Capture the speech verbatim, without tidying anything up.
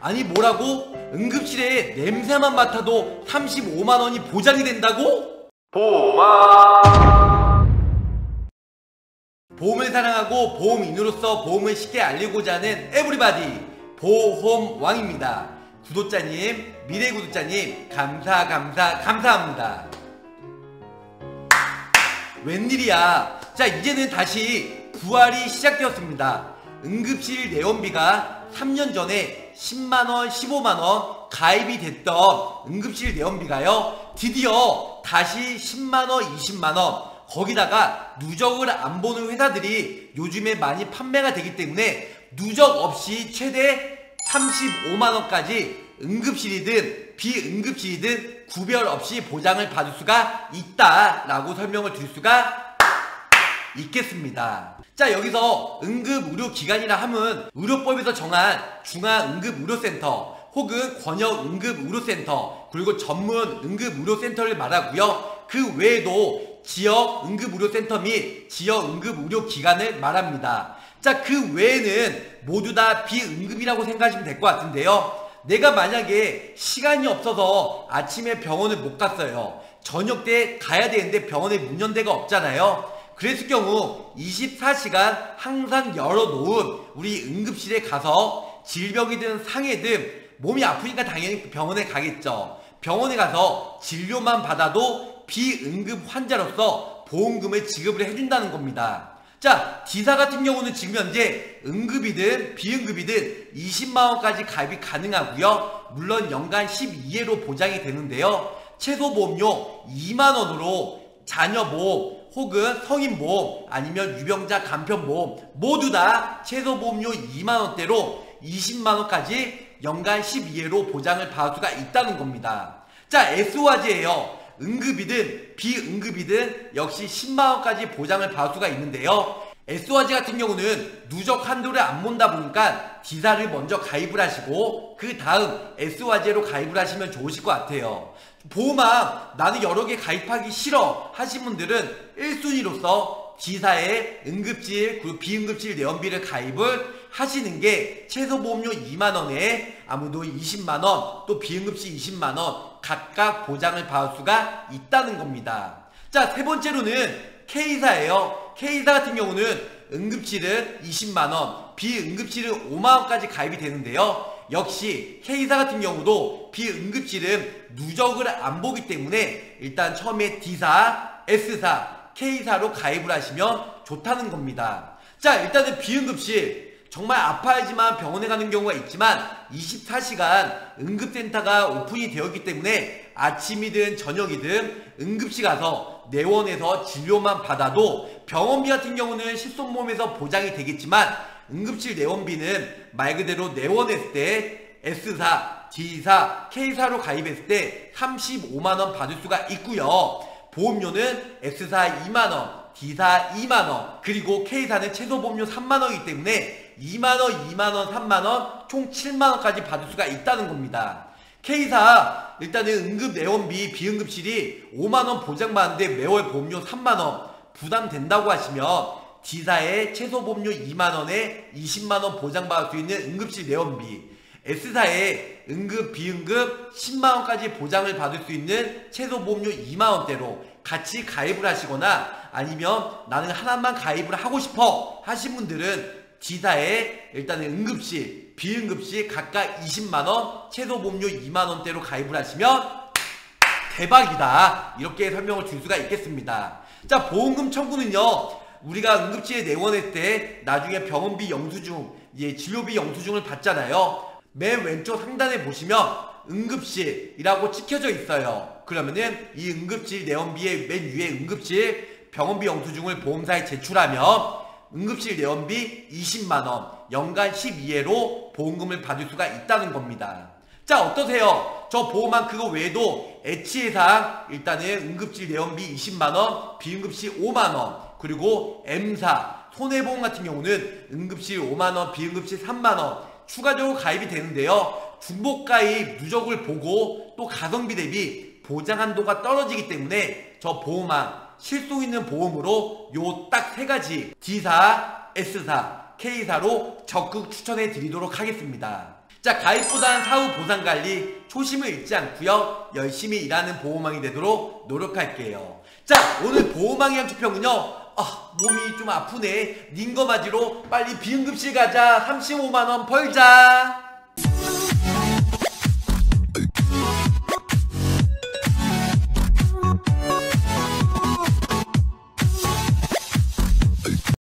아니 뭐라고? 응급실에 냄새만 맡아도 삼십오만 원이 보장이 된다고? 보험아. 보험을 사랑하고 보험인으로서 보험을 쉽게 알리고자 하는 에브리바디 보험왕입니다. 구독자님, 미래 구독자님 감사 감사 감사합니다. 웬일이야. 자, 이제는 다시 부활이 시작되었습니다. 응급실 내원비가 삼 년 전에 십만 원, 십오만 원 가입이 됐던 응급실 내원비가요, 드디어 다시 십만 원, 이십만 원, 거기다가 누적을 안 보는 회사들이 요즘에 많이 판매가 되기 때문에 누적 없이 최대 삼십오만 원까지 응급실이든 비응급실이든 구별 없이 보장을 받을 수가 있다라고 설명을 드릴 수가 있겠습니다. 자, 여기서 응급의료기관이라 함은 의료법에서 정한 중앙응급의료센터 혹은 권역응급의료센터 그리고 전문 응급의료센터를 말하고요. 그 외에도 지역 응급의료센터 및 지역 응급의료기관을 말합니다. 자, 그 외에는 모두 다 비응급이라고 생각하시면 될 것 같은데요. 내가 만약에 시간이 없어서 아침에 병원을 못 갔어요. 저녁 때 가야 되는데 병원에 문 연 데가 없잖아요. 그랬을 경우 이십사 시간 항상 열어놓은 우리 응급실에 가서 질병이든 상해든 몸이 아프니까 당연히 병원에 가겠죠. 병원에 가서 진료만 받아도 비응급 환자로서 보험금을 지급을 해준다는 겁니다. 자, D사 같은 경우는 지금 현재 응급이든 비응급이든 이십만 원까지 가입이 가능하고요. 물론 연간 십이 회로 보장이 되는데요. 최소보험료 이만 원으로 자녀보험 혹은 성인보험 아니면 유병자 간편보험 모두 다 최소보험료 이만 원대로 이십만 원까지 연간 십이 회로 보장을 받을 수가 있다는 겁니다. 자, S화제예요. 응급이든 비응급이든 역시 십만 원까지 보장을 받을 수가 있는데요. S화제 같은 경우는 누적 한도를 안 본다 보니까 D사를 먼저 가입을 하시고 그 다음 S화제로 가입을 하시면 좋으실 것 같아요. 보험왕 나는 여러 개 가입하기 싫어 하신 분들은 일 순위로서 D사의 응급실 그리고 비응급실 내원비를 가입을 하시는 게 최소보험료 이만 원에 아무도 이십만 원 또 비응급실 이십만 원 각각 보장을 받을 수가 있다는 겁니다. 자, 세 번째로는 K사예요. K사 같은 경우는 응급실은 이십만 원, 비응급실은 오만 원까지 가입이 되는데요. 역시 K사 같은 경우도 비응급실은 누적을 안 보기 때문에 일단 처음에 D사, S사, K사로 가입을 하시면 좋다는 겁니다. 자, 일단은 비응급실 정말 아파야지만 병원에 가는 경우가 있지만 이십사 시간 응급센터가 오픈이 되었기 때문에 아침이든 저녁이든 응급실 가서 내원에서 진료만 받아도 병원비 같은 경우는 실손보험에서 보장이 되겠지만 응급실 내원비는 말 그대로 내원했을 때 S사, D사, K사로 가입했을 때 삼십오만 원 받을 수가 있고요. 보험료는 S사 이만 원, D사 이만 원, 그리고 K사는 최소보험료 삼만 원이기 때문에 이만 원, 이만 원, 삼만 원, 총 칠만 원까지 받을 수가 있다는 겁니다. K사 일단은 응급 내원비 비응급실이 오만 원 보장받는데 매월 보험료 삼만 원 부담된다고 하시면 D사의 최소보험료 이만 원에 이십만 원 보장받을 수 있는 응급실 내원비, S사의 응급 비응급 십만 원까지 보장을 받을 수 있는 최소보험료 이만 원대로 같이 가입을 하시거나 아니면 나는 하나만 가입을 하고 싶어 하신 분들은 D사에 일단은 응급실, 비응급실 각각 이십만 원, 최소보험료 이만 원대로 가입을 하시면 대박이다. 이렇게 설명을 줄 수가 있겠습니다. 자, 보험금 청구는요. 우리가 응급실에 내원할 때 나중에 병원비 영수증, 이제 진료비 영수증을 받잖아요. 맨 왼쪽 상단에 보시면 응급실이라고 찍혀져 있어요. 그러면은 이 응급실 내원비의 맨 위에 응급실 병원비 영수증을 보험사에 제출하면 응급실 내원비 이십만 원, 연간 십이 회로 보험금을 받을 수가 있다는 겁니다. 자, 어떠세요? 저 보험왕 그거 외에도 H사항 일단은 응급실 내원비 이십만 원, 비응급실 오만 원, 그리고 M사 손해보험 같은 경우는 응급실 오만 원, 비응급실 삼만 원 추가적으로 가입이 되는데요. 중복가입 누적을 보고 또 가성비 대비 보장 한도가 떨어지기 때문에 저 보험왕 실속 있는 보험으로 요 딱 세 가지 D사, S사, K사로 적극 추천해 드리도록 하겠습니다. 자, 가입보단 사후 보상관리 초심을 잃지 않고요 열심히 일하는 보호망이 되도록 노력할게요. 자, 오늘 보호망의 현주평은요, 아, 몸이 좀 아프네. 닌거 맞으러 빨리 비응급실 가자. 삼십오만 원 벌자.